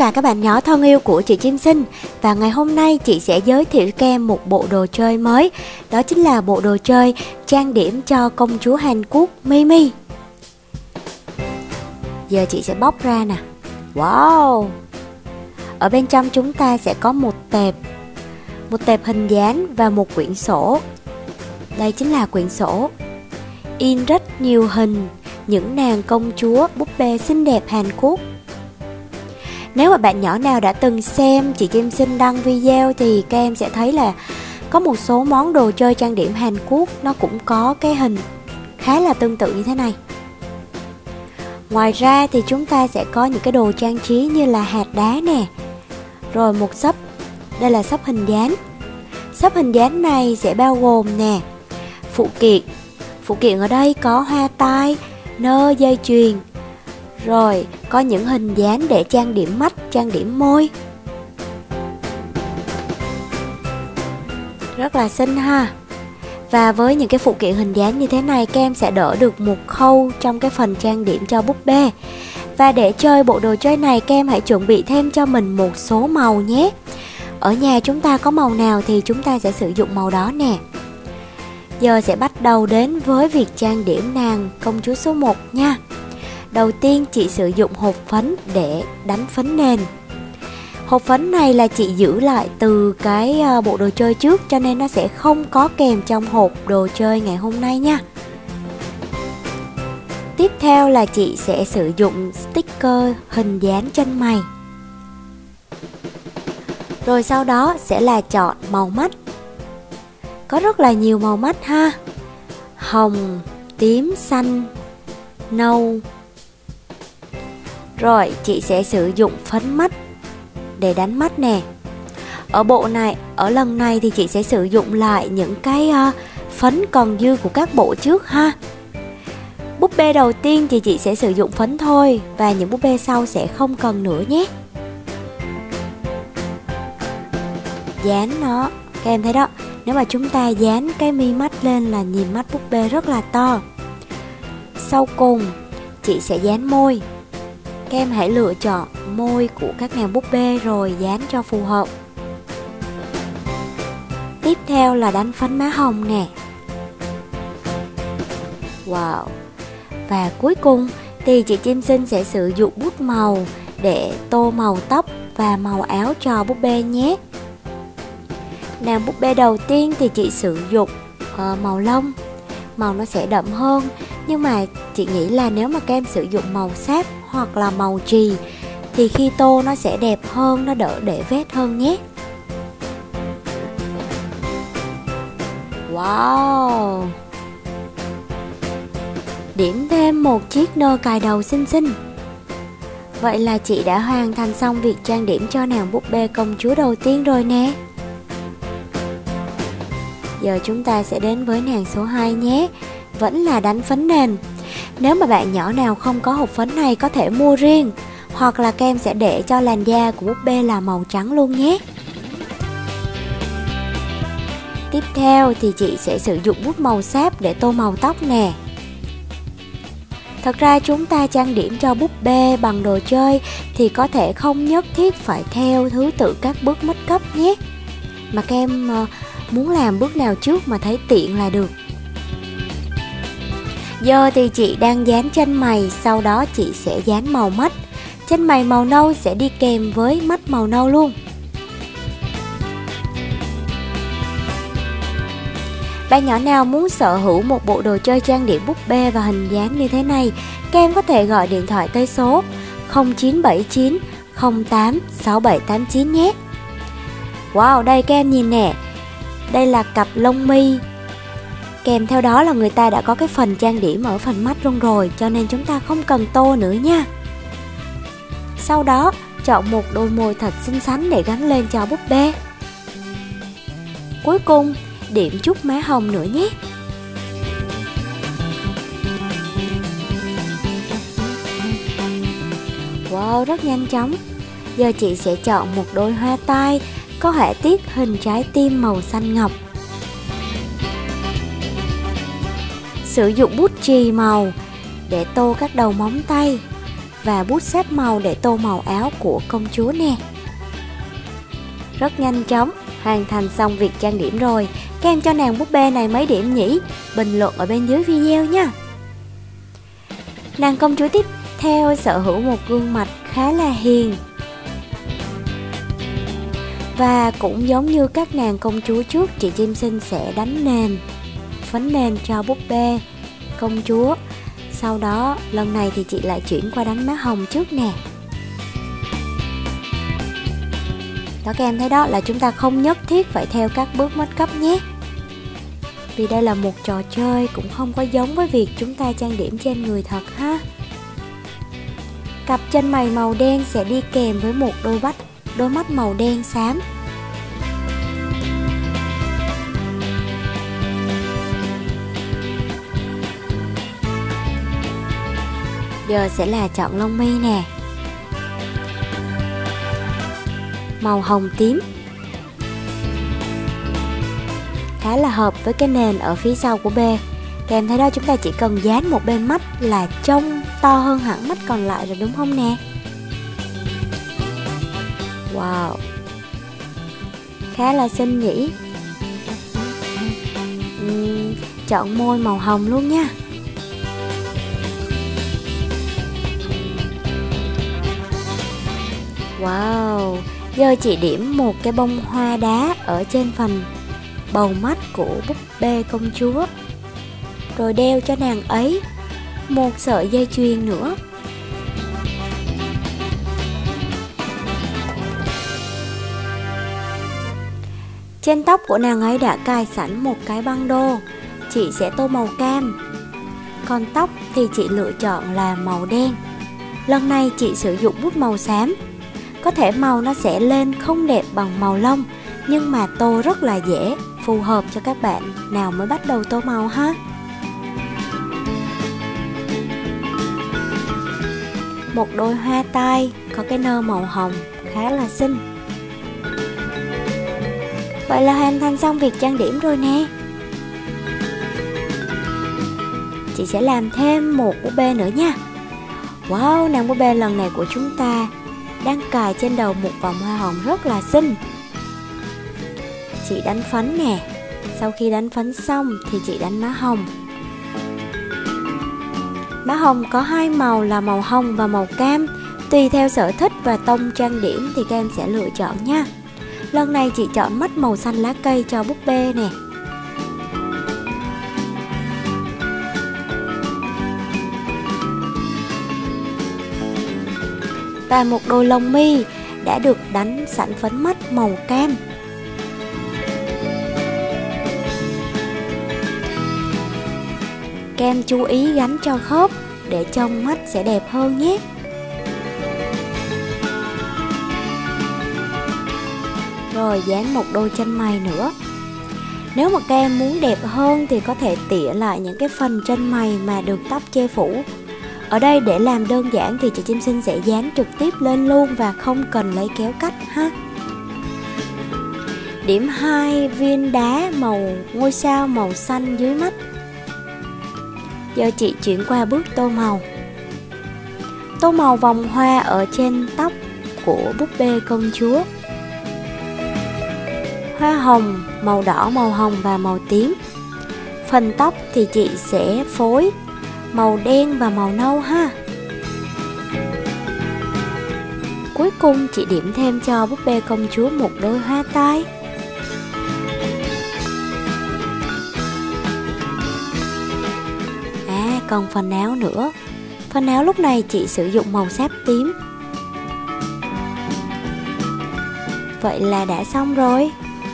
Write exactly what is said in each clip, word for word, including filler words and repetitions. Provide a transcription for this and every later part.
cả các bạn nhỏ thân yêu của chị Chim Xinh. Và ngày hôm nay chị sẽ giới thiệu cho các em một bộ đồ chơi mới. Đó chính là bộ đồ chơi trang điểm cho công chúa Hàn Quốc Mimi. Giờ chị sẽ bóc ra nè. Wow! Ở bên trong chúng ta sẽ có một tệp Một tệp hình dáng và một quyển sổ. Đây chính là quyển sổ in rất nhiều hình những nàng công chúa búp bê xinh đẹp Hàn Quốc. Nếu mà bạn nhỏ nào đã từng xem chị Chim Xinh đăng video thì các em sẽ thấy là có một số món đồ chơi trang điểm Hàn Quốc nó cũng có cái hình khá là tương tự như thế này. Ngoài ra thì chúng ta sẽ có những cái đồ trang trí như là hạt đá nè, rồi một xấp. Đây là xấp hình dáng. Xấp hình dáng này sẽ bao gồm nè phụ kiện. Phụ kiện ở đây có hoa tai, nơ, dây chuyền. Rồi có những hình dáng để trang điểm mắt, trang điểm môi. Rất là xinh ha. Và với những cái phụ kiện hình dáng như thế này, các em sẽ đỡ được một khâu trong cái phần trang điểm cho búp bê. Và để chơi bộ đồ chơi này, các em hãy chuẩn bị thêm cho mình một số màu nhé. Ở nhà chúng ta có màu nào thì chúng ta sẽ sử dụng màu đó nè. Giờ sẽ bắt đầu đến với việc trang điểm nàng công chúa số một nha. Đầu tiên chị sử dụng hộp phấn để đánh phấn nền. Hộp phấn này là chị giữ lại từ cái bộ đồ chơi trước, cho nên nó sẽ không có kèm trong hộp đồ chơi ngày hôm nay nha. Tiếp theo là chị sẽ sử dụng sticker hình dáng chân mày. Rồi sau đó sẽ là chọn màu mắt. Có rất là nhiều màu mắt ha. Hồng, tím, xanh, nâu. Rồi chị sẽ sử dụng phấn mắt để đánh mắt nè. Ở bộ này, ở lần này thì chị sẽ sử dụng lại những cái uh, phấn còn dư của các bộ trước ha. Búp bê đầu tiên thì chị sẽ sử dụng phấn thôi, và những búp bê sau sẽ không cần nữa nhé. Dán nó, các em thấy đó, nếu mà chúng ta dán cái mi mắt lên là nhìn mắt búp bê rất là to. Sau cùng chị sẽ dán môi. Các em hãy lựa chọn môi của các nàng búp bê rồi dán cho phù hợp. Tiếp theo là đánh phấn má hồng nè. Wow. Và cuối cùng thì chị Chim Xinh sẽ sử dụng bút màu để tô màu tóc và màu áo cho búp bê nhé. Nàng búp bê đầu tiên thì chị sử dụng uh, màu lông. Màu nó sẽ đậm hơn, nhưng mà chị nghĩ là nếu mà các em sử dụng màu sáp hoặc là màu chì thì khi tô nó sẽ đẹp hơn, nó đỡ để vết hơn nhé. Wow! Điểm thêm một chiếc nơ cài đầu xinh xinh. Vậy là chị đã hoàn thành xong việc trang điểm cho nàng búp bê công chúa đầu tiên rồi nè. Giờ chúng ta sẽ đến với nàng số hai nhé. Vẫn là đánh phấn nền. Nếu mà bạn nhỏ nào không có hộp phấn này có thể mua riêng, hoặc là các em sẽ để cho làn da của búp bê là màu trắng luôn nhé. Tiếp theo thì chị sẽ sử dụng bút màu sáp để tô màu tóc nè. Thật ra chúng ta trang điểm cho búp bê bằng đồ chơi thì có thể không nhất thiết phải theo thứ tự các bước make up nhé. Mà các em muốn làm bước nào trước mà thấy tiện là được. Giờ thì chị đang dán chân mày, sau đó chị sẽ dán màu mắt. Chân mày màu nâu sẽ đi kèm với mắt màu nâu luôn. Bạn nhỏ nào muốn sở hữu một bộ đồ chơi trang điểm búp bê và hình dáng như thế này, các em có thể gọi điện thoại tới số không chín bảy chín không tám sáu bảy tám chín nhé. Wow, đây các em nhìn nè. Đây là cặp lông mi. Kèm theo đó là người ta đã có cái phần trang điểm ở phần mắt luôn rồi, cho nên chúng ta không cần tô nữa nha. Sau đó chọn một đôi môi thật xinh xắn để gắn lên cho búp bê. Cuối cùng điểm chút má hồng nữa nhé. Wow, rất nhanh chóng. Giờ chị sẽ chọn một đôi hoa tai có họa tiết hình trái tim màu xanh ngọc. Sử dụng bút chì màu để tô các đầu móng tay. và bút sáp màu để tô màu áo của công chúa nè. Rất nhanh chóng hoàn thành xong việc trang điểm rồi. Các em cho nàng búp bê này mấy điểm nhỉ? Bình luận ở bên dưới video nha. Nàng công chúa tiếp theo sở hữu một gương mặt khá là hiền. Và cũng giống như các nàng công chúa trước, chị Chim Sinh sẽ đánh nền, phấn nền cho búp bê công chúa. Sau đó lần này thì chị lại chuyển qua đánh má hồng trước nè. Đó, các em thấy đó, là chúng ta không nhất thiết phải theo các bước make up nhé. Vì đây là một trò chơi, cũng không có giống với việc chúng ta trang điểm trên người thật ha. Cặp chân mày màu đen sẽ đi kèm với một đôi mắt, đôi mắt màu đen xám. Giờ sẽ là chọn lông mi nè. Màu hồng tím khá là hợp với cái nền ở phía sau của B. Các em thấy đó, chúng ta chỉ cần dán một bên mắt là trông to hơn hẳn mắt còn lại rồi đúng không nè? Wow, khá là xinh nhỉ. uhm, Chọn môi màu hồng luôn nha. Wow, giờ chị điểm một cái bông hoa đá ở trên phần bầu mắt của búp bê công chúa, rồi đeo cho nàng ấy một sợi dây chuyền nữa. Trên tóc của nàng ấy đã cài sẵn một cái băng đô, chị sẽ tô màu cam. Còn tóc thì chị lựa chọn là màu đen. Lần này chị sử dụng bút màu xám. Có thể màu nó sẽ lên không đẹp bằng màu lông, nhưng mà tô rất là dễ, phù hợp cho các bạn nào mới bắt đầu tô màu ha. Một đôi hoa tai có cái nơ màu hồng khá là xinh. Vậy là hoàn thành xong việc trang điểm rồi nè. Chị sẽ làm thêm một búp bê nữa nha. Wow, nàng búp bê lần này của chúng ta đang cài trên đầu một vòng hoa hồng rất là xinh. Chị đánh phấn nè. Sau khi đánh phấn xong thì chị đánh má hồng. Má hồng có hai màu là màu hồng và màu cam. Tùy theo sở thích và tông trang điểm thì các em sẽ lựa chọn nha. Lần này chị chọn mắt màu xanh lá cây cho búp bê nè. Và một đôi lông mi đã được đánh sẵn phấn mắt màu cam. Các em chú ý gắn cho khớp để trông mắt sẽ đẹp hơn nhé. Rồi dán một đôi chân mày nữa. Nếu mà các em muốn đẹp hơn thì có thể tỉa lại những cái phần chân mày mà được tóc che phủ. Ở đây để làm đơn giản thì chị Chim Sinh sẽ dán trực tiếp lên luôn và không cần lấy kéo cắt ha. Điểm hai viên đá màu ngôi sao màu xanh dưới mắt. Giờ chị chuyển qua bước tô màu. Tô màu vòng hoa ở trên tóc của búp bê công chúa. Hoa hồng, màu đỏ, màu hồng và màu tím. Phần tóc thì chị sẽ phối màu đen và màu nâu ha. Cuối cùng chị điểm thêm cho búp bê công chúa một đôi hoa tai. À, còn phần áo nữa. Phần áo lúc này chị sử dụng màu sáp tím. Vậy là đã xong rồi.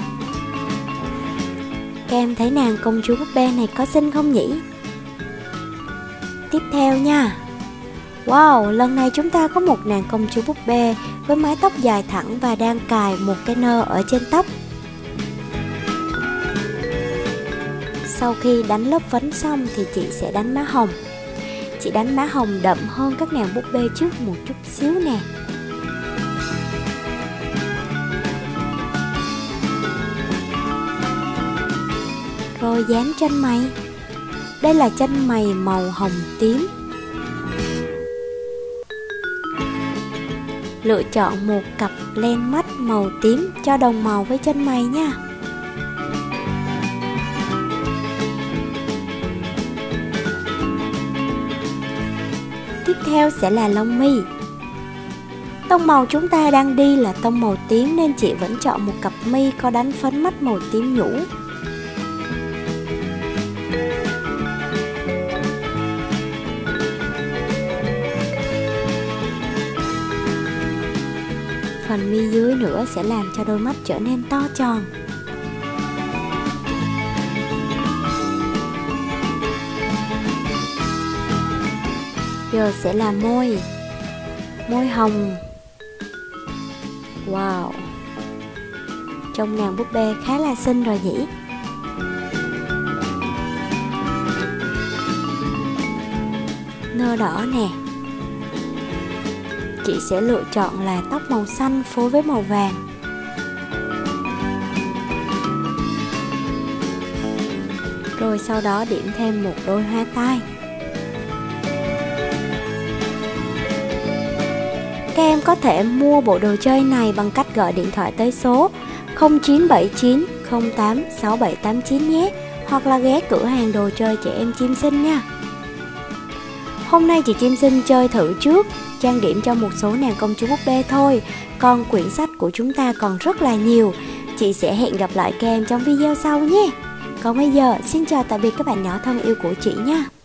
Các em thấy nàng công chúa búp bê này có xinh không nhỉ? Tiếp theo nha. Wow, lần này chúng ta có một nàng công chúa búp bê với mái tóc dài thẳng và đang cài một cái nơ ở trên tóc. Sau khi đánh lớp phấn xong thì chị sẽ đánh má hồng. Chị đánh má hồng đậm hơn các nàng búp bê trước một chút xíu nè. Rồi dán chân mày. Đây là chân mày màu hồng tím. lựa chọn một cặp len mắt màu tím cho đồng màu với chân mày nha. Tiếp theo sẽ là lông mi. Tông màu chúng ta đang đi là tông màu tím nên chị vẫn chọn một cặp mi có đánh phấn mắt màu tím nhũ. Phần mi dưới nữa sẽ làm cho đôi mắt trở nên to tròn. Giờ sẽ là môi. Môi hồng. Wow, trông nàng búp bê khá là xinh rồi nhỉ. Nơ đỏ nè. Chị sẽ lựa chọn là tóc màu xanh phối với màu vàng. Rồi sau đó điểm thêm một đôi hoa tai. Các em có thể mua bộ đồ chơi này bằng cách gọi điện thoại tới số không chín bảy chín không tám sáu bảy tám chín nhé, hoặc là ghé cửa hàng đồ chơi trẻ em Chim Sinh nha. Hôm nay chị Chim Sinh chơi thử trước, trang điểm cho một số nàng công chúa búp bê thôi, còn quyển sách của chúng ta còn rất là nhiều. Chị sẽ hẹn gặp lại các em trong video sau nhé. Còn bây giờ, xin chào tạm biệt các bạn nhỏ thân yêu của chị nha.